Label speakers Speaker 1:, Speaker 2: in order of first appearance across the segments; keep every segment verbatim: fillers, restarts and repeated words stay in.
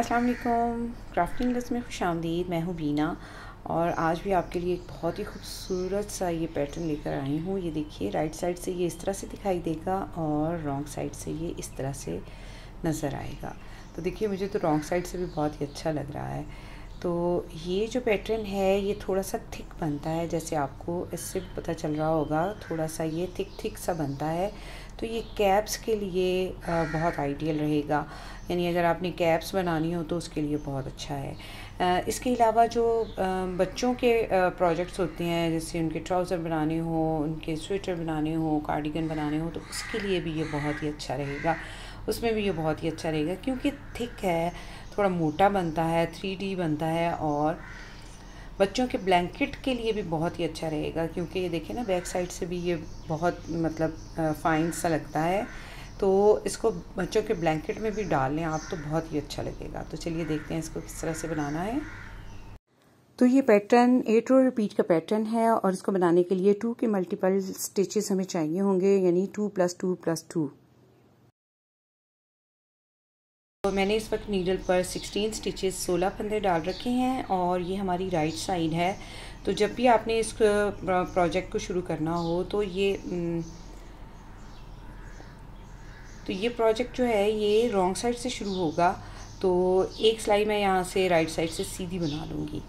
Speaker 1: अस्सलाम वालेकुम। क्राफ्टिंग लस में खुशामदीद। मैं हूँ बीना और आज भी आपके लिए एक बहुत ही खूबसूरत सा ये पैटर्न लेकर आई हूँ। ये देखिए, राइट साइड से ये इस तरह से दिखाई देगा और रॉन्ग साइड से ये इस तरह से नज़र आएगा। तो देखिए, मुझे तो रॉन्ग साइड से भी बहुत ही अच्छा लग रहा है। तो ये जो पैटर्न है ये थोड़ा सा थिक बनता है, जैसे आपको इससे पता चल रहा होगा, थोड़ा सा ये थिक थिक सा बनता है। तो ये कैप्स के लिए बहुत आइडियल रहेगा, यानी अगर आपने कैप्स बनानी हो तो उसके लिए बहुत अच्छा है। इसके अलावा जो बच्चों के प्रोजेक्ट्स होते हैं, जैसे उनके ट्राउज़र बनाने हो, उनके स्वेटर बनाने हो, कार्डिगन बनाने हो, तो उसके लिए भी ये बहुत ही अच्छा रहेगा। उसमें भी ये बहुत ही अच्छा रहेगा क्योंकि थिक है, थोड़ा मोटा बनता है, थ्री डी बनता है और बच्चों के ब्लैंकेट के लिए भी बहुत ही अच्छा रहेगा। क्योंकि ये देखिए ना, बैक साइड से भी ये बहुत मतलब फाइन सा लगता है। तो इसको बच्चों के ब्लैंकेट में भी डाल लें आप तो बहुत ही अच्छा लगेगा। तो चलिए देखते हैं इसको किस तरह से बनाना है। तो ये पैटर्न एट रो रिपीट का पैटर्न है और इसको बनाने के लिए टू के मल्टीपल स्टिचेस हमें चाहिए होंगे, यानी two plus two plus two. तो मैंने इस वक्त नीडल पर सिक्सटीन स्टिचेस सोलह फंदे डाल रखे हैं और ये हमारी राइट साइड है। तो जब भी आपने इस प्रोजेक्ट को शुरू करना हो तो ये तो ये प्रोजेक्ट जो है ये रॉन्ग साइड से शुरू होगा। तो एक सिलाई मैं यहाँ से राइट साइड से सीधी बना लूँगी।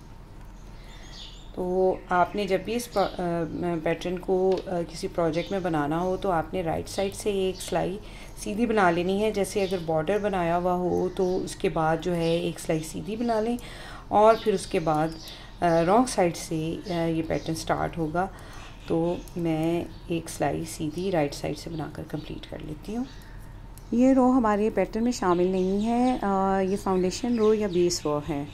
Speaker 1: तो आपने जब भी इस पैटर्न को किसी प्रोजेक्ट में बनाना हो तो आपने राइट साइड से एक सिलाई सीधी बना लेनी है। जैसे अगर बॉर्डर बनाया हुआ हो तो उसके बाद जो है एक सिलाई सीधी बना लें और फिर उसके बाद रॉन्ग साइड से ये पैटर्न स्टार्ट होगा। तो मैं एक सिलाई सीधी राइट साइड से बनाकर कंप्लीट कर लेती हूँ। ये रो हमारे पैटर्न में शामिल नहीं है, आ, ये फाउंडेशन रो या बेस रो है।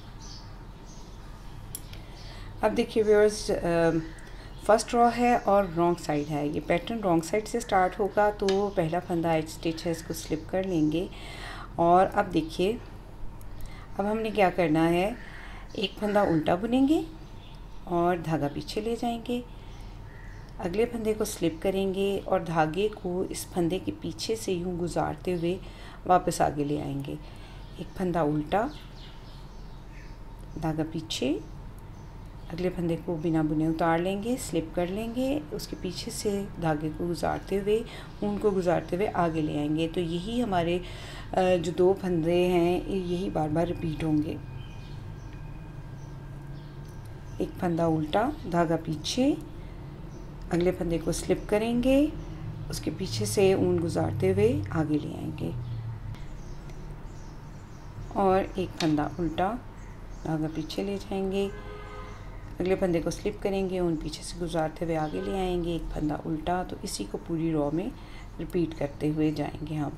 Speaker 1: अब देखिए व्यूअर्स, फर्स्ट रो है और रॉन्ग साइड है। ये पैटर्न रॉन्ग साइड से स्टार्ट होगा तो पहला फंदा एज स्टिच है, इसको स्लिप कर लेंगे। और अब देखिए, अब हमने क्या करना है, एक फंदा उल्टा बुनेंगे और धागा पीछे ले जाएंगे, अगले फंदे को स्लिप करेंगे और धागे को इस फंदे के पीछे से यूँ गुजारते हुए वापस आगे ले आएंगे। एक फंदा उल्टा, धागा पीछे, अगले फंदे को बिना बुने उतार लेंगे, स्लिप कर लेंगे, उसके पीछे से धागे को गुजारते हुए, ऊन को गुजारते हुए आगे ले आएंगे। तो यही हमारे जो दो फंदे हैं यही बार बार रिपीट होंगे। एक फंदा उल्टा, धागा पीछे, अगले फंदे को स्लिप करेंगे, उसके पीछे से ऊन गुजारते हुए आगे ले आएंगे और एक फंदा उल्टा, धागा पीछे ले जाएंगे, अगले फंदे को स्लिप करेंगे, ऊन पीछे से गुजारते हुए आगे ले आएंगे, एक फंदा उल्टा। तो इसी को पूरी रो में रिपीट करते हुए जाएंगे हम।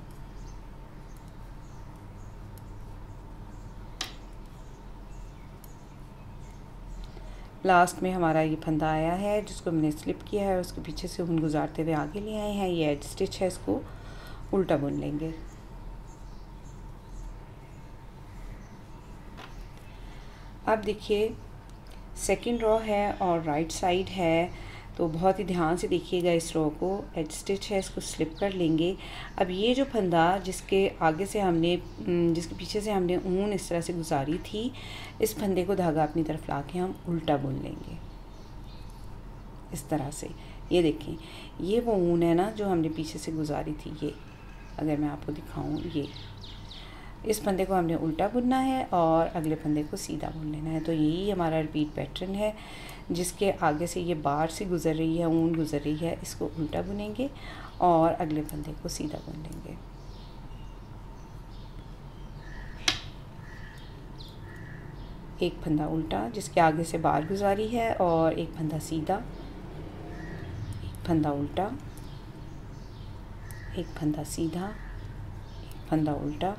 Speaker 1: लास्ट में हमारा ये फंदा आया है जिसको हमने स्लिप किया है, उसके पीछे से ऊन गुजारते हुए आगे ले आए हैं। ये एड स्टिच है, इसको उल्टा बुन लेंगे। अब देखिए, सेकंड रो है और राइट साइड है, तो बहुत ही ध्यान से देखिएगा इस रो को। एज स्टिच है, इसको स्लिप कर लेंगे। अब ये जो फंदा जिसके आगे से हमने जिसके पीछे से हमने ऊन इस तरह से गुजारी थी, इस फंदे को धागा अपनी तरफ ला के हम उल्टा बुन लेंगे इस तरह से। ये देखें, ये वो ऊन है ना जो हमने पीछे से गुजारी थी। ये अगर मैं आपको दिखाऊँ, ये इस फंदे को हमने उल्टा बुनना है और अगले फंदे को सीधा बुन लेना है। तो यही हमारा रिपीट पैटर्न है, जिसके आगे से ये बार से गुजर रही है, ऊन गुजर रही है, इसको उल्टा बुनेंगे और अगले फंदे को सीधा बुन लेंगे। एक फंदा उल्टा जिसके आगे से बार गुजारी है और एक फंदा सीधा, एक फंदा उल्टा, एक फंदा सीधा, एक फंदा उल्टा,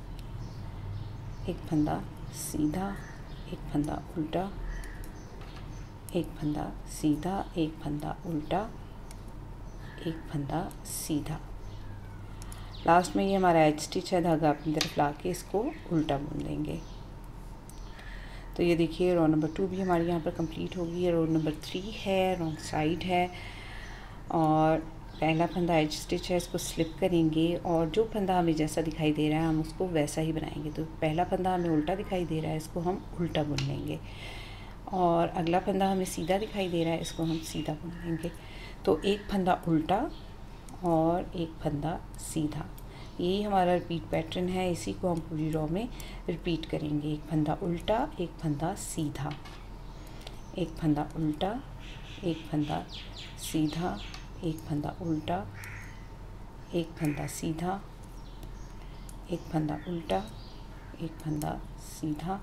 Speaker 1: एक फंदा सीधा, एक फंदा उल्टा, एक फंदा सीधा, एक फंदा उल्टा, एक फंदा सीधा। लास्ट में ये हमारा एज स्टिच है, धागा अपनी तरफ ला के इसको उल्टा बुन लेंगे। तो ये देखिए, रो नंबर टू भी हमारी यहाँ पर कंप्लीट होगी। रो नंबर थ्री है, रॉन्ग साइड है और पहला फंदा एज स्टिच है, इसको स्लिप करेंगे और जो फंदा हमें जैसा दिखाई दे रहा है हम उसको वैसा ही बनाएंगे। तो पहला फंदा हमें उल्टा दिखाई दे रहा है, इसको हम उल्टा बुन लेंगे, और अगला फंदा हमें सीधा दिखाई दे रहा है, इसको हम सीधा बुन लेंगे। तो एक फंदा उल्टा और एक फंदा सीधा, यही हमारा रिपीट पैटर्न है। इसी को हम पूरी रो में रिपीट करेंगे। एक फंदा उल्टा, एक फंदा सीधा, एक फंदा उल्टा, एक फंदा सीधा, एक फंदा उल्टा, एक फंदा सीधा, एक फंदा उल्टा, एक फंदा सीधा,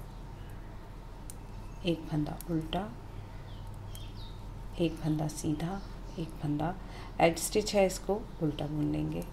Speaker 1: एक फंदा उल्टा, एक फंदा सीधा, एक फंदा एज स्टिच है, इसको उल्टा बुन लेंगे।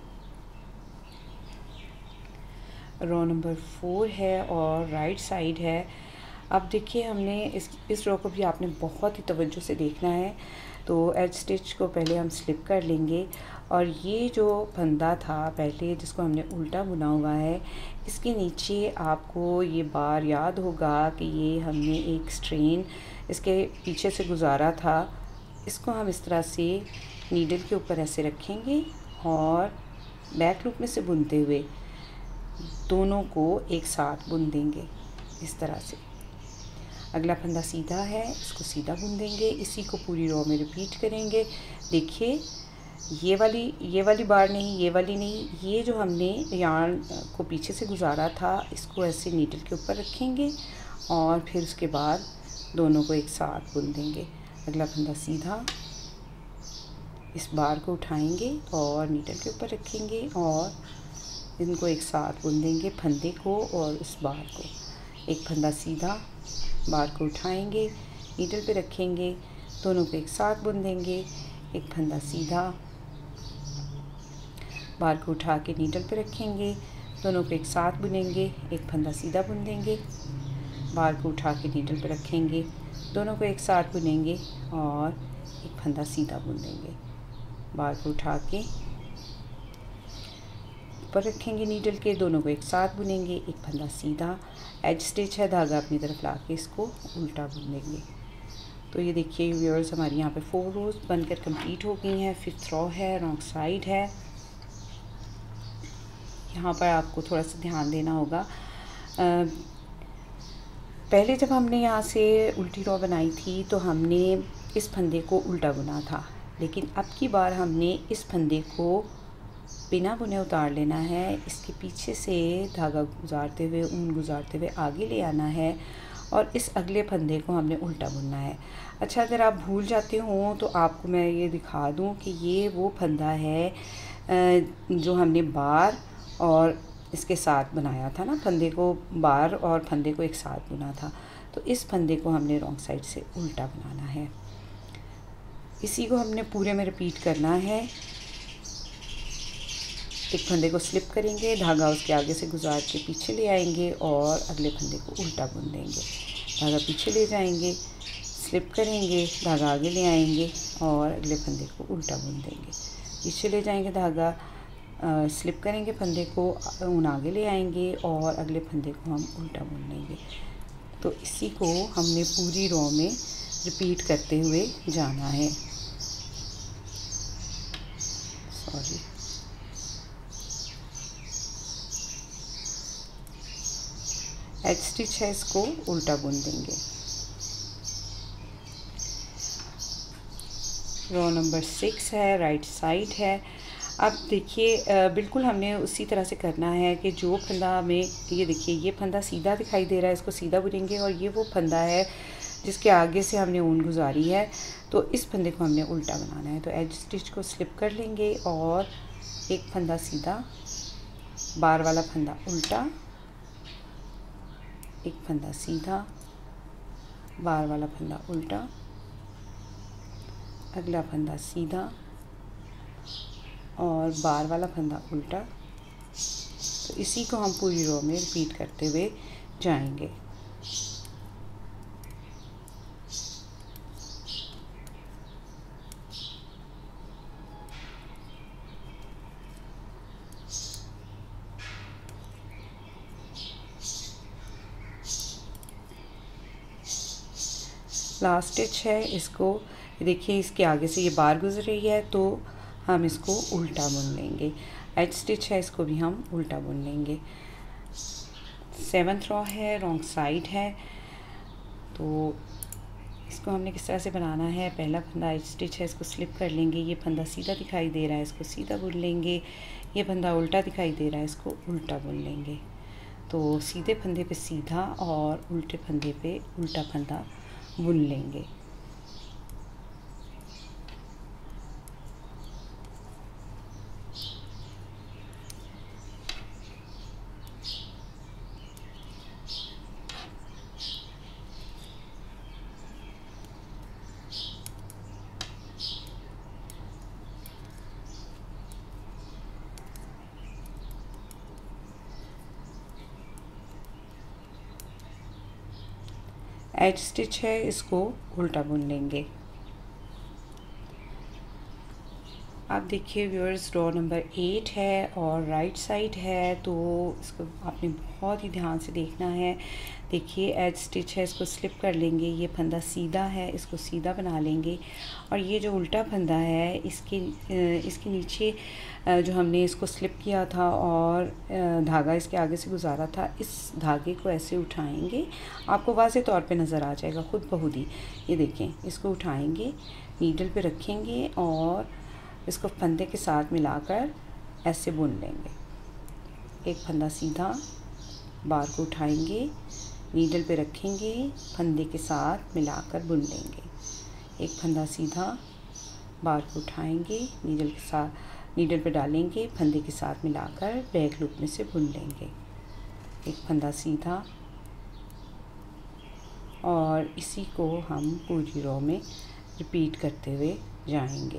Speaker 1: रो नंबर फोर है और राइट साइड है। अब देखिए हमने इस इस रो को भी आपने बहुत ही तवज्जो से देखना है। तो एज स्टिच को पहले हम स्लिप कर लेंगे, और ये जो फंदा था पहले जिसको हमने उल्टा बुना हुआ है, इसके नीचे आपको ये बार याद होगा कि ये हमने एक स्ट्रेन इसके पीछे से गुजारा था। इसको हम इस तरह से नीडल के ऊपर ऐसे रखेंगे और बैक लूप में से बुनते हुए दोनों को एक साथ बुन देंगे इस तरह से। अगला फंदा सीधा है, इसको सीधा बुन देंगे। इसी को पूरी रो में रिपीट करेंगे। देखिए ये वाली ये वाली बार नहीं, ये वाली नहीं, ये जो हमने यार्न को पीछे से गुजारा था इसको ऐसे नीडल के ऊपर रखेंगे और फिर उसके बाद दोनों को एक साथ बुन देंगे। अगला फंदा सीधा, इस बार को उठाएंगे और नीडल के ऊपर रखेंगे और इनको एक साथ बुन देंगे, फंदे को और उस बार को। एक फंदा सीधा, बार को उठाएंगे, नीडल पे रखेंगे, दोनों को एक साथ बुन देंगे। एक फंदा सीधा, बार को उठा के नीडल पे रखेंगे, दोनों को एक साथ बुनेंगे। एक फंदा सीधा बुन देंगे, बार को उठा के नीडल पे रखेंगे, दोनों को एक साथ बुनेंगे और एक फंदा सीधा बुन देंगे। बार को उठा के ऊपर रखेंगे नीडल के, दोनों को एक साथ बुनेंगे। एक फंदा सीधा, एज स्टिच है, धागा अपनी तरफ ला के इसको उल्टा बुन देंगे। तो ये देखिए व्यूअर्स, हमारी यहाँ पे फोर रोज बनकर कंप्लीट हो गई हैं। फिफ्थ रो है, रॉन्ग साइड है। यहाँ पर आपको थोड़ा सा ध्यान देना होगा। आ, पहले जब हमने यहाँ से उल्टी रो बनाई थी तो हमने इस फंदे को उल्टा बुना था, लेकिन अब की बार हमने इस फंदे को बिना बुने उतार लेना है। इसके पीछे से धागा गुजारते हुए, ऊन गुजारते हुए आगे ले आना है और इस अगले फंदे को हमने उल्टा बुनना है। अच्छा, अगर आप भूल जाते हो तो आपको मैं ये दिखा दूं कि ये वो फंदा है जो हमने बार और इसके साथ बनाया था ना, फंदे को बार और फंदे को एक साथ बुना था। तो इस फंदे को हमने रॉन्ग साइड से उल्टा बनाना है। इसी को हमने पूरे में रिपीट करना है। एक फंदे को स्लिप करेंगे, धागा उसके आगे से गुजार के पीछे ले आएंगे और अगले फंदे को उल्टा बुन देंगे। धागा पीछे ले जाएंगे, स्लिप करेंगे, धागा आगे ले आएंगे और अगले फंदे को उल्टा बुन देंगे। पीछे ले जाएंगे, धागा आ, स्लिप करेंगे, फंदे को ऊन आगे ले आएंगे और अगले फंदे को हम उल्टा बुन लेंगे। तो इसी को हमने पूरी रो में रिपीट करते हुए जाना है। सॉरी, एज स्टिच है, इसको उल्टा बुन देंगे। रो नंबर सिक्स है, राइट साइड है। अब देखिए बिल्कुल हमने उसी तरह से करना है कि जो फंदा हमें, ये देखिए ये फंदा सीधा दिखाई दे रहा है, इसको सीधा बुनेंगे, और ये वो फंदा है जिसके आगे से हमने ऊन गुजारी है, तो इस फंदे को हमने उल्टा बनाना है। तो एज स्टिच को स्लिप कर लेंगे और एक फंदा सीधा, बार वाला फंदा उल्टा, एक फंदा सीधा, बार वाला फंदा उल्टा, अगला फंदा सीधा और बार वाला फंदा उल्टा। तो इसी को हम पूरी रो में रिपीट करते हुए जाएंगे। लास्ट स्टिच है, इसको देखिए इसके आगे से ये बार गुजर रही है, तो हम इसको उल्टा बुन लेंगे। एज स्टिच है, इसको भी हम उल्टा बुन लेंगे। सेवन्थ रॉ है, रॉन्ग साइड है, तो इसको हमने किस तरह से बनाना है। पहला फंदा एज स्टिच है, इसको स्लिप कर लेंगे। ये फंदा सीधा दिखाई दे रहा है, इसको सीधा बुन लेंगे। ये फंदा उल्टा दिखाई दे रहा है, इसको उल्टा बुन लेंगे। तो सीधे फंदे पे सीधा और उल्टे फंदे पे उल्टा फंदा बुन लेंगे। एज स्टिच है, इसको उल्टा बुन लेंगे। आप देखिए व्यूअर्स, रॉ नंबर एट है और राइट साइड है, तो इसको आपने बहुत ही ध्यान से देखना है। देखिए एज स्टिच है, इसको स्लिप कर लेंगे। ये फंदा सीधा है, इसको सीधा बना लेंगे। और ये जो उल्टा फंदा है, इसके इसके नीचे जो हमने इसको स्लिप किया था और धागा इसके आगे से गुजारा था, इस धागे को ऐसे उठाएंगे। आपको वाज़े तौर पे नज़र आ जाएगा खुद ब खुद ही। ये देखें, इसको उठाएंगे, नीडल पे रखेंगे और इसको फंदे के साथ मिलाकर ऐसे बुन लेंगे। एक फंदा सीधा, बार को उठाएंगे, नीडल पे रखेंगे, फंदे के साथ मिलाकर बुन लेंगे। एक फंदा सीधा, बार को उठाएंगे, नीडल के साथ नीडल पे डालेंगे, फंदे के साथ मिलाकर बैक लूप में से बुन लेंगे। एक फंदा सीधा, और इसी को हम पूरी रो में रिपीट करते हुए जाएंगे।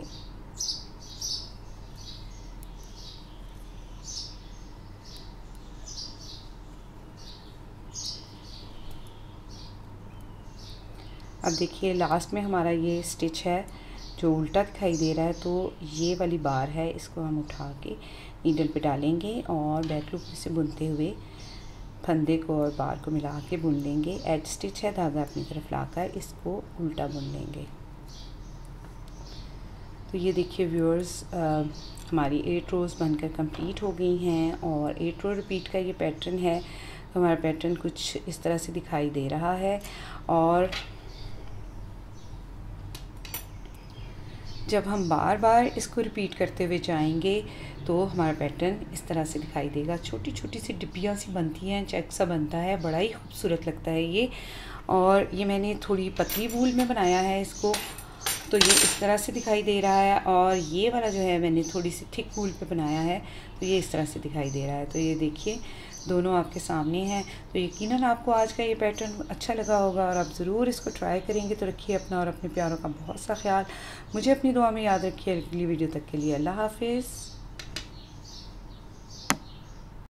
Speaker 1: अब देखिए लास्ट में हमारा ये स्टिच है जो उल्टा दिखाई दे रहा है, तो ये वाली बार है, इसको हम उठा के नीडल पे डालेंगे और बैक लूप से बुनते हुए फंदे को और बार को मिला के बुन लेंगे। एज स्टिच है, धागा अपनी तरफ लाकर इसको उल्टा बुन लेंगे। तो ये देखिए व्यूअर्स, हमारी एट रोज़ बनकर कंप्लीट हो गई हैं और एट रो रिपीट का ये पैटर्न है। तो हमारा पैटर्न कुछ इस तरह से दिखाई दे रहा है। और जब हम बार बार इसको रिपीट करते हुए जाएंगे तो हमारा पैटर्न इस तरह से दिखाई देगा। छोटी छोटी सी डिब्बियाँ सी बनती हैं, चेक सा बनता है, बड़ा ही खूबसूरत लगता है ये। और ये मैंने थोड़ी पतली वूल में बनाया है इसको, तो ये इस तरह से दिखाई दे रहा है। और ये वाला जो है मैंने थोड़ी सी थिक वूल पे बनाया है, तो ये इस तरह से दिखाई दे रहा है। तो ये देखिए दोनों आपके सामने हैं। तो यकीनन आपको आज का ये पैटर्न अच्छा लगा होगा और आप ज़रूर इसको ट्राई करेंगे। तो रखिए अपना और अपने प्यारों का बहुत सा ख्याल। मुझे अपनी दुआ में याद रखिए। अगली वीडियो तक के लिए अल्लाह हाफिज़।